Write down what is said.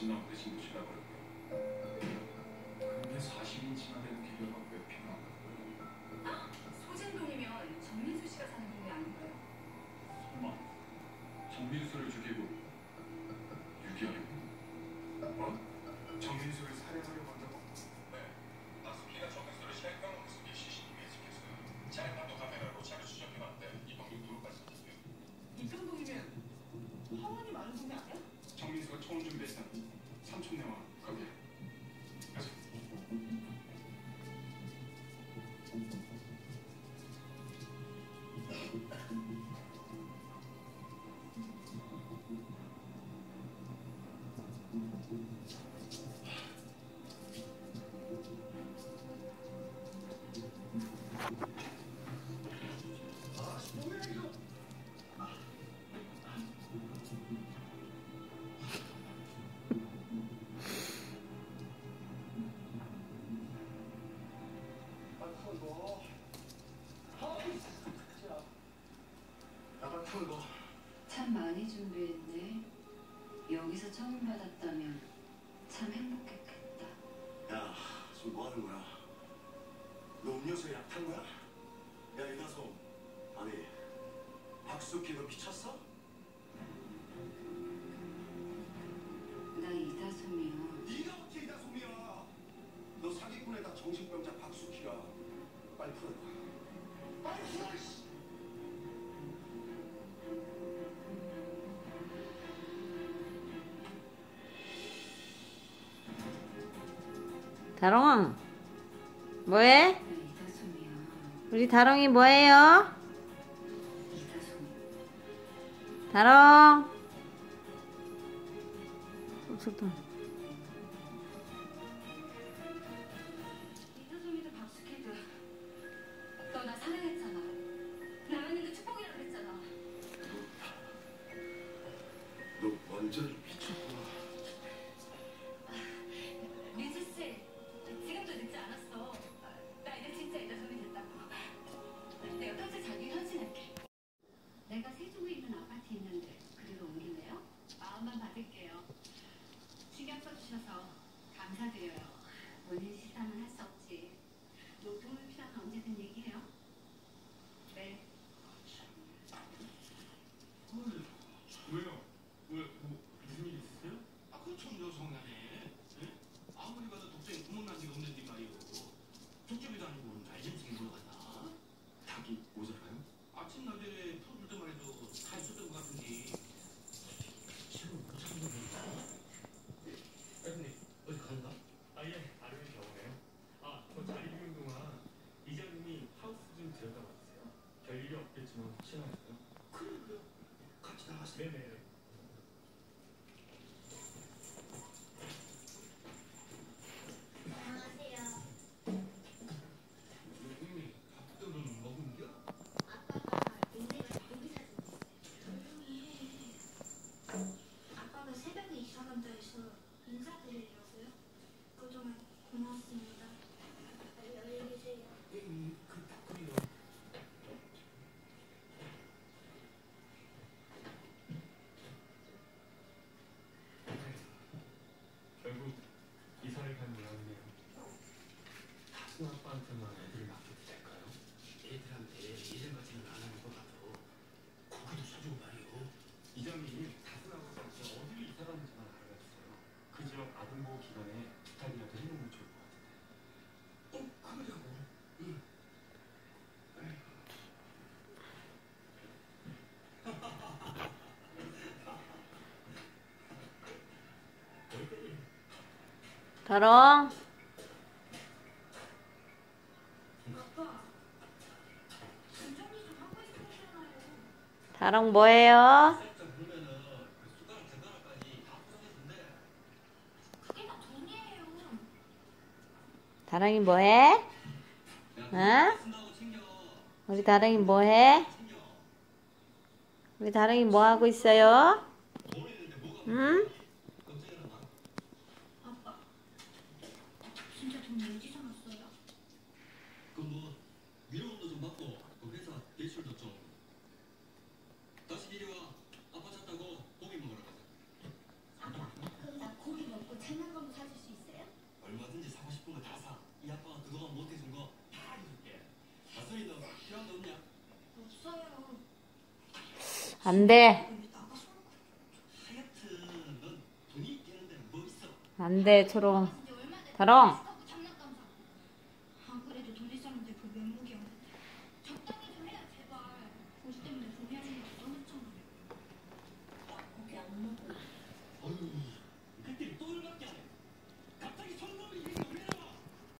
지나고 대신 모시려고 그러고. 근데 40인 지나되는 비교가 왜 필요한 거야? 소진동이면 정민수 씨가 사는 동네 아닌가요? 설마 정민수를 죽이고 유기하려고? 뭐? 정민수를 살해하려고 한다고? 네. 박수키가 정민수를 살해한 모습이 CCTV에 찍혔어요. 차량판도 카메라로 차를 추적해봤는데 이 방금 도로까지 찍혔어요. 이 정도이면 화원이 많은 동네 아니야? 정민수가 총을 준비했던 삼촌네와 거기에. 가자. 참 많이 준비했네. 여기서 처음 받았다면 참 행복했겠다. 야, 지금 뭐 하는 거야? 너 음료수에 약 탄 거야? 야, 이다솜. 아니, 박수키 너 미쳤어? 나 이다솜이야. 네가 어떻게 이다솜이야? 너 사기꾼에다 정신병자 박수키야. 빨리 풀어봐. 빨리 풀어! 다롱 뭐해? 나 이다솜이야. 우리 다롱이 뭐해요? 이다솜. 다롱 좋다. 이다솜이도 박수키도 너 나 사랑했잖아. 나연이도 축복이라 그랬잖아. 너 완전 미쳤구나. 민수 씨, 지금도 늦지 않았어. 나 이제 진짜 이다솜이 됐다고. 내가 평생 자기 헌신할게. 내가 세종에 있는 아파트 있는데 그대로 옮길래요? 마음만 받을게요. 신경 써주셔서 감사드려요. 본인 시사는 할 수 없지. 노동을 필요하면 언제든 얘기해요. 네. 왜요? 뭐 무슨 일 있으세요? 아, 그 청조 성향에 아무리 봐도 독자에 구멍난 지가 없는데 말이오. 독점이도 아니고 날짐승이 물어갔나? 닭이 모자라요? 아침 낮에 풀어줄 때만 해도 다 있었던 것 같은데 지금 못 찾는 거니까. 근데 어디 갔나? 예, 아르면 병원에요. 저 자리 비운 동안 이장님이 하우스 좀 들여다봐 주세요. 별일이 없겠지만 혹시나요? 그래, 같이 나갔어. 네네. 형님이 밥들은 먹은겨? 아빠가 새벽에 이사 간다 해서 인사드리려고요. 그동안 고맙습니다. 안녕히 계세요. 그래요. 결국 이사를 간 모양이네요. 다순 아빠한테만 애들을 맡겨도 될까요? 애들한테 예전같이는 안 하는 것 같아. 고기도 사주고 말이오. 이장님이 다순하고 같이 어디로 이사 가는지만 알아주세요. 그 지역 아동보호 기관에 부탁이라도 해놓으면 좋을 것 같은데. 그러자고. 응. 다롱 아빠, 운전이 좀 하고 있었잖아요. 다롱 뭐해요? 살짝 보면은 그 숟가락 젓가락까지 다 부서졌는데. 그게 다 돈이에요. 다롱이 뭐해? 어? 쓴다고 챙겨. 우리 다롱이 뭐해? 챙겨. 우리 다롱이 뭐하고 있어요? 돈 있는데 뭐가 응? 걱정이나 마. 아빠, 진짜 돈 어디서 났어요? 그뭐 위로금도 좀 받고 그 회사 대출도 좀. 다시 이리 와. 아빠 찾다고 고기 먹으러 가자. 아빠, 그럼 나 고기 먹을래. 안 돼. 근데 나가서 하여튼 넌 돈이 있겠는데 뭐 있어? 안 돼, 초롱. 이제 얼마 내 다롱.